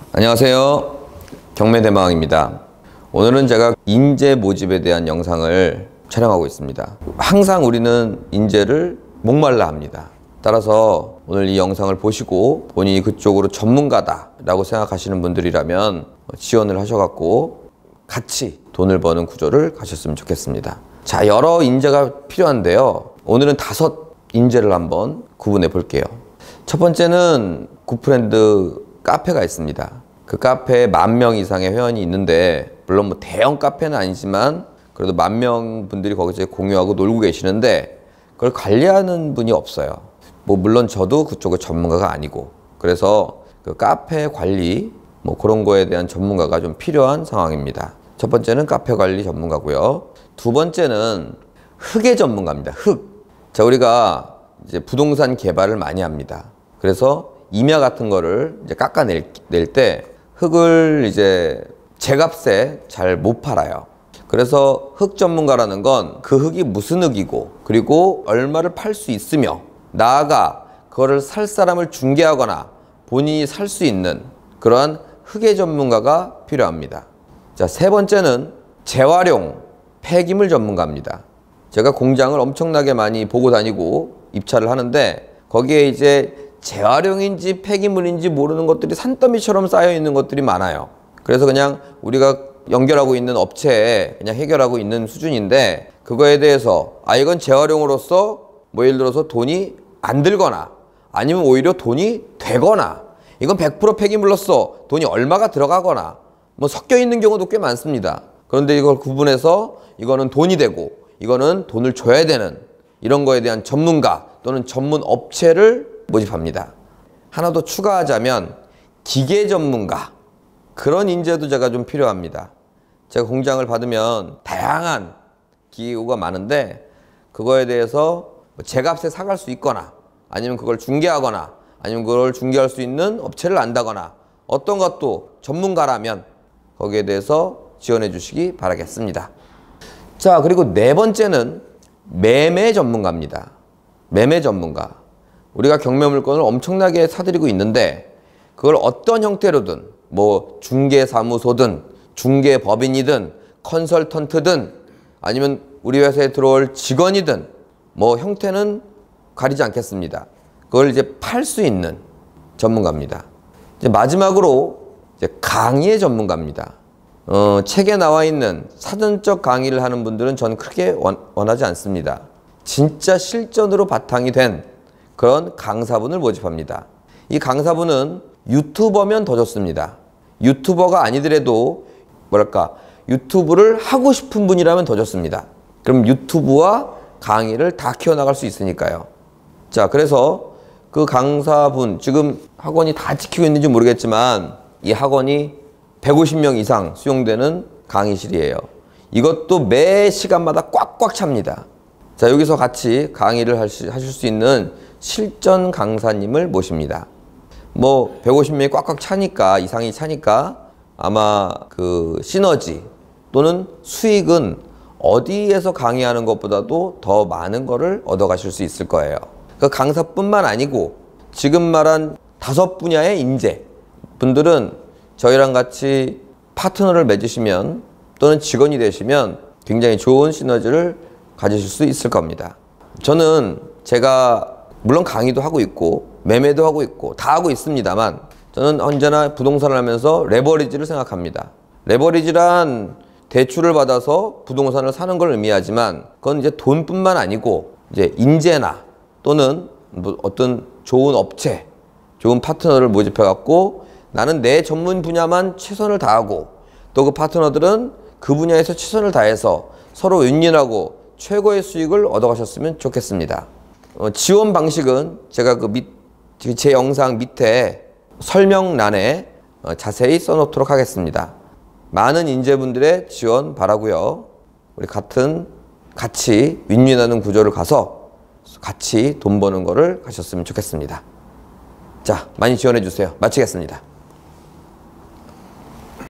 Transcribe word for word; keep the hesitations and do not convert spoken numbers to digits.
안녕하세요. 경매대마왕입니다. 오늘은 제가 인재 모집에 대한 영상을 촬영하고 있습니다. 항상 우리는 인재를 목말라 합니다. 따라서 오늘 이 영상을 보시고 본인이 그쪽으로 전문가다 라고 생각하시는 분들이라면 지원을 하셔갖고 같이 돈을 버는 구조를 가셨으면 좋겠습니다. 자, 여러 인재가 필요한데요. 오늘은 다섯 인재를 한번 구분해 볼게요. 첫 번째는 굿프렌드 카페가 있습니다. 그 카페에 만 명 이상의 회원이 있는데, 물론 뭐 대형 카페는 아니지만 그래도 만 명 분들이 거기서 공유하고 놀고 계시는데 그걸 관리하는 분이 없어요. 뭐 물론 저도 그쪽의 전문가가 아니고, 그래서 그 카페 관리 뭐 그런 거에 대한 전문가가 좀 필요한 상황입니다. 첫 번째는 카페 관리 전문가고요. 두 번째는 흙의 전문가입니다. 흙. 자, 우리가 이제 부동산 개발을 많이 합니다. 그래서 임야 같은 거를 이제 깎아낼 때 흙을 이제 제값에 잘 못 팔아요. 그래서 흙 전문가라는 건 그 흙이 무슨 흙이고, 그리고 얼마를 팔 수 있으며, 나아가 그거를 살 사람을 중개하거나 본인이 살 수 있는 그러한 흙의 전문가가 필요합니다. 자, 세 번째는 재활용 폐기물 전문가입니다. 제가 공장을 엄청나게 많이 보고 다니고 입찰을 하는데, 거기에 이제 재활용인지 폐기물인지 모르는 것들이 산더미처럼 쌓여 있는 것들이 많아요. 그래서 그냥 우리가 연결하고 있는 업체에 그냥 해결하고 있는 수준인데, 그거에 대해서 아 이건 재활용으로서 뭐 예를 들어서 돈이 안 들거나 아니면 오히려 돈이 되거나, 이건 백 퍼센트 폐기물로서 돈이 얼마가 들어가거나 뭐 섞여 있는 경우도 꽤 많습니다. 그런데 이걸 구분해서 이거는 돈이 되고 이거는 돈을 줘야 되는 이런 거에 대한 전문가 또는 전문 업체를 모집합니다. 하나 더 추가하자면 기계 전문가, 그런 인재도 제가 좀 필요합니다. 제가 공장을 받으면 다양한 기구가 많은데, 그거에 대해서 제값에 사갈 수 있거나 아니면 그걸 중개하거나 아니면 그걸 중개할 수 있는 업체를 안다거나 어떤 것도 전문가라면 거기에 대해서 지원해 주시기 바라겠습니다. 자, 그리고 네 번째는 매매 전문가입니다. 매매 전문가. 우리가 경매 물건을 엄청나게 사들이고 있는데, 그걸 어떤 형태로든 뭐 중개사무소든 중개법인이든 컨설턴트든 아니면 우리 회사에 들어올 직원이든 뭐 형태는 가리지 않겠습니다. 그걸 이제 팔 수 있는 전문가입니다. 이제 마지막으로 이제 강의의 전문가입니다. 어, 책에 나와 있는 사전적 강의를 하는 분들은 전 크게 원, 원하지 않습니다. 진짜 실전으로 바탕이 된 그런 강사분을 모집합니다. 이 강사분은 유튜버면 더 좋습니다. 유튜버가 아니더라도 뭐랄까 유튜브를 하고 싶은 분이라면 더 좋습니다. 그럼 유튜브와 강의를 다 키워나갈 수 있으니까요. 자, 그래서 그 강사분, 지금 학원이 다 지키고 있는지 모르겠지만 이 학원이 백오십 명 이상 수용되는 강의실이에요. 이것도 매 시간마다 꽉꽉 찹니다. 자, 여기서 같이 강의를 하실 수 있는 실전 강사님을 모십니다. 뭐 백오십 명이 꽉꽉 차니까, 이상이 차니까 아마 그 시너지 또는 수익은 어디에서 강의하는 것보다도 더 많은 거를 얻어가실 수 있을 거예요. 그 강사뿐만 아니고 지금 말한 다섯 분야의 인재 분들은 저희랑 같이 파트너를 맺으시면 또는 직원이 되시면 굉장히 좋은 시너지를 가지실 수 있을 겁니다. 저는 제가 물론 강의도 하고 있고 매매도 하고 있고 다 하고 있습니다만, 저는 언제나 부동산을 하면서 레버리지를 생각합니다. 레버리지란 대출을 받아서 부동산을 사는 걸 의미하지만, 그건 이제 돈뿐만 아니고 이제 인재나 또는 뭐 어떤 좋은 업체, 좋은 파트너를 모집해 갖고 나는 내 전문 분야만 최선을 다하고 또 그 파트너들은 그 분야에서 최선을 다해서 서로 윈윈하고 최고의 수익을 얻어가셨으면 좋겠습니다. 어, 지원 방식은 제가 그 밑, 제 영상 밑에 설명란에 어, 자세히 써놓도록 하겠습니다. 많은 인재분들의 지원 바라고요. 우리 같은 같이 윈윈하는 구조를 가서 같이 돈 버는 거를 가셨으면 좋겠습니다. 자, 많이 지원해 주세요. 마치겠습니다.